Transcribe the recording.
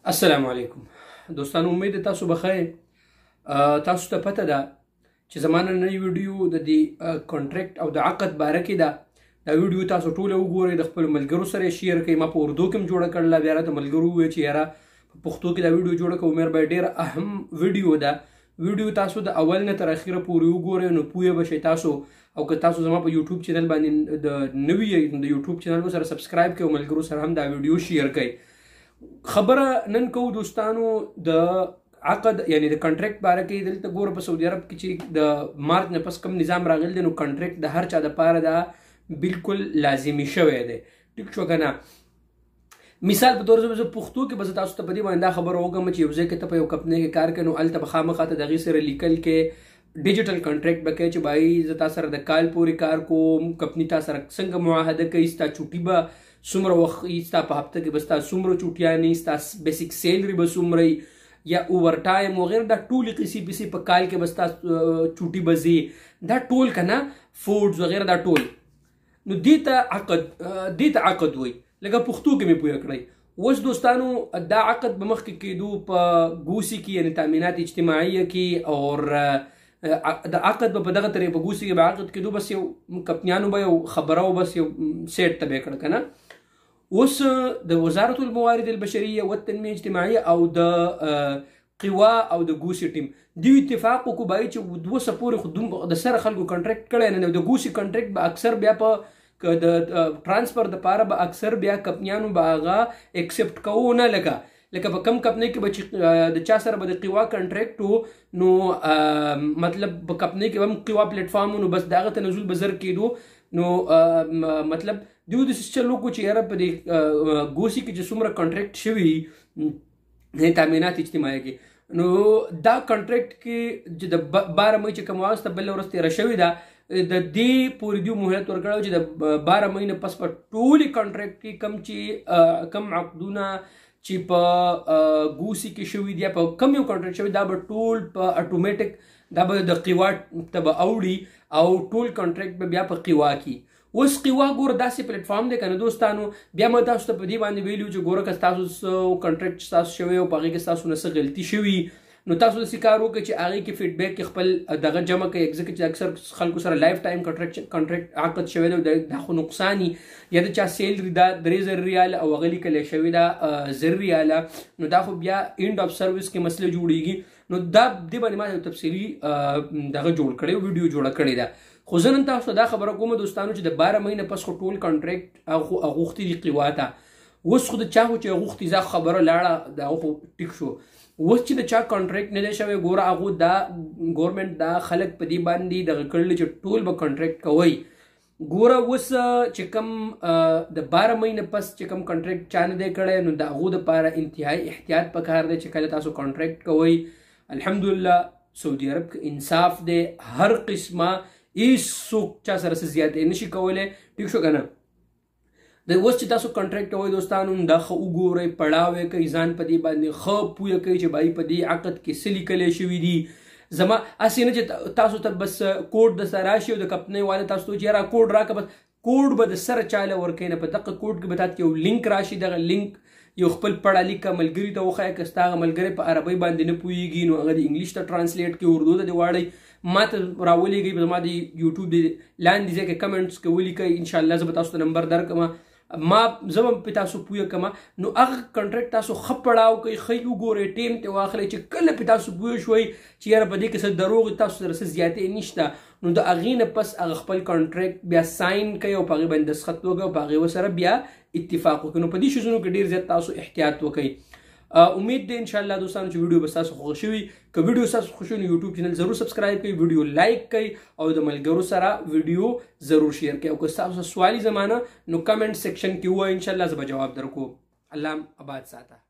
السلام علیکم دوستانو، امید ده تاسو بخیر. تاسو ته پته ده چې زمانه نوی ویډیو د دې کانټریکټ او د عقد باره کې ده. دا ویډیو تاسو ټوله وګورئ، د خپل ملګرو سره شیر کړئ. ما په اردو کې هم جوړه کړله، بیا راته ملګرو وویل چې یاره په پښتو کې دا ویډیو جوړه کړه. عمر بھائی ډېره اهم ویډیو ده. ویډیو تاسو د اول نه تر اخره پورې وګورئ نو پوه به شئ تاسو. او که تاسو زما په یوټیوب چینل باندې د نوي د یوټیوب چینل به سره سبسکرایب کړئ او ملګرو سره هم دا ویډیو شیر کړئ. خبره نن کوو دوستانو د عقد یعنی د کنټریکټ باره کې. دلته ګوره په سعودي عرب کې چې د مارچ نه پس کم نظام راغلی دی نو کنټریکټ د هر چا دپاره دا بالکل لازمي شوی دی. ټیک شو که نه؟ مثال په طور زه پښتو کې به زه تاسو ته په دې باندې دا خبره وکړم چې یو ځای کې ته په یو کمپنۍ کې کار کوې نو هلته به خامخا ته د هغې سره لیکل کې ډیجیټل کنټریکټ به کوې چې بھائی زه تا سره د کال پورې کار کوم، کمپنۍ تا سره څنګه معاهده کوي، ستا چوټي به څومره وخت وي، ستا په هفته کې به ستا څومره چوټیانې، ستا بیسیک سیلري به څومره وي یا اوور ټایم وغیره. دا ټولې قصې پیسې په کال کې به ستا چوټي به ځي، دا ټول که نه فوډز وغیره دا ټول. نو دې ته عقد وایي. لکه پښتو کې مې پوه کړئ. اوس دوستانو دا عقد به مخکې کېدو په ګوسي کې یعنی تامینات اجتماعیه کې، اور د عقد به په دغه طریقې په ګوسي کې به عقد کېدو، بس یو کمپنیانو به یو خبره و بس یو سیټ ته به یې کړه که نه. اوس د وزارت الموارد البشریه والتنمیه اجتماعیه او د قوا او د ګوسي ټیم دوی اتفاق وکړو بای چې دوه څه پورې خو د سره خلکو کنټریکټ کړی نه. د ګوسي کنټریکټ به اکثر بیا په د ټرانسفر دپاره به اکثر بیا کمپنیانو به هغه اکسپټ کوو نه. لکه په کم کمپنۍ کې به چې د چا سره به د قوا کنټریکټ و نو مطلب په کمپنۍ کې به هم قوا پلیټفارم نو بس د هغه تنزل به زر کېدو. نو مطلب دوی داسې چل وکړو چې یاره په دې ګوسي کې چې څومره کنټریکټ شوي تامینات اجتماعي کې نو دا کنټریکټ کې چې د 12 مۍ چې کوم واسطه بله ورځ تېره شوې ده د دې پورې دوی مهلت ورکړی چې د 12 مۍ نه پس په ټولې کنټریکټ کې کم عقدونه چې په ګوسي کې شوي دي یا په کم یو کنټریکټ شوي دا به ټول په اټومیټک دا به د قوا ته به اوړي او ټول کنټریکټ به بیا په قوا کې. اوس قوا ګوره داسې پلیټفارم دی که نه دوستانو. بیا ما تاسو ته په دې باندې ویلي چې ګوره که ستاسو کنټریکټ ستاسو شوی او په هغې کې ستاسو نه څه غلطي شوي نو تاسو داسې کار وکړئ چې هغې کې فیډبیک کې خپل دغه جمع کړئ. ځکه چې اکثر خلکو سره لایف ټایم کنټریکټ عقد شوی دی دا خو نقصاني یا د چا سیلري دا 3000 ریاله او هغه لیکلی شوي دا 1000 ریاله نو دا خو بیا اینډ اف سروس کې مسله جوړیږي. نو دا دې باندې ما یو تفصیلي دغه جوړ کړی ویډیو جوړه کړې ده. خو زه نن تاسو ته دا خبره کوم دوستانو چې د 12 مۍ نه پس خو ټول کنټریکټ اغوښتي دي قوا ته. اوس خو د چا خو چې اغوښتي زه خبره لاړه دا خو ټیک شو. اوس چې د چا کنټریکټ نه دی شوی ګوره هغو دا ګورمنټ دا خلک په دې باندې دغه کړلي چې ټول به کنټریکټ کوئ. ګوره اوس چې کوم د 12 مۍ نه پس چې کوم کنټریکټ چا نه دی کړی نو د هغو دپاره انتهایي احتیاط پکار دی چې کله تاسو کنټریکټ کوئ. الحمدلله سعودي عرب کې انصاف دی، هر قسمه هیڅوک چا سره څه زیاتې نشي کولی. ټیک شو که نه؟ د اوس چې تاسو کنټریکټ کوئ دوستانو دا ښه وګورئ، پړاو یې کوئ، ځان په دې باندې ښه پوه کوئ چې بھائی په دې عقد کې څه لیکلی شوي دي. زما هسې نه چې تاسو ته بس کوډ د سره راشي او د کمپنۍ والا تاسو ته وایي چې یاره کوډ راکړه، بس کوډ به د سره چاله ورکوي نه. په دغه کوډ کې به تاته یو لینک راشي، دغه لینک یو خپل پړه لیکه ملګري ته وښایه. که ستا هغه ملګری په عربۍ باندې نه پوهېږي نو هغه د انګلیش ته ټرانسلیټ کړي، اردو ته دې واړئ، ما ته راولېږئ. زما د یوټیوب د لاندې ځای کې کمنټس کې ولیکئ، انشاءالله زه به تاسو ته نمبر درکړم، زه به پې تاسو پوه کړم. نو هغه کنټریکټ تاسو ښه پړاو کوئ، ښه یې وګورئ، ټیم ته واخلئ چې کله پې تاسو پوه شوئ چې یاره په دې کې څه دروغ تاسو سره څه زیاتې نشته نو د هغې نه پس هغه خپل کنټریکټ بیا ساین کوئ او په هغې باندې دستخط وکړئ او په هغې ورسره بیا اتفاق وکړئ. نو په دې شیزونو کې ډېر زیات تاسو احتیاط وکړئ. امید دی انشاءالله دوستانو چې ویډیو به ستاسو خوښ شوي. که ویډیو ستاسو خوښ شوي نو یوټیوب چینل ضرور سبسکرایب کړئ، ویډیو لایک کړئ او د ملګرو سره ویډیو ضرور شیر کړئ. او که ستاسو سوالي زمانه نو کمنټ سیکشن کې ووایئ، انشاءالله زه به جواب درکړو. الله آباد ساته.